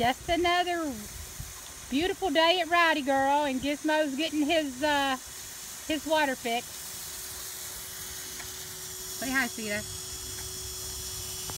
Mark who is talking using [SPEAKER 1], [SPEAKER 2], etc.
[SPEAKER 1] Just another beautiful day at Rowdy Girl, and Gizmo's getting his water fix. Say hi, Sita.